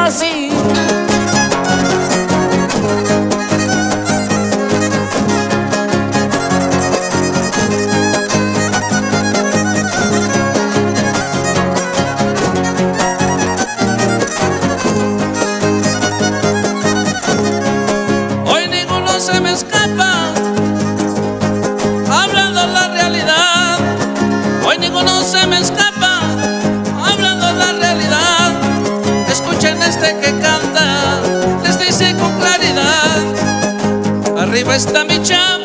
así. Hoy ninguno se me escapa, hablando la realidad. Hoy ninguno se me escapa, hablando la realidad. Escuchen este que canta, les dice con claridad: arriba está mi chamba,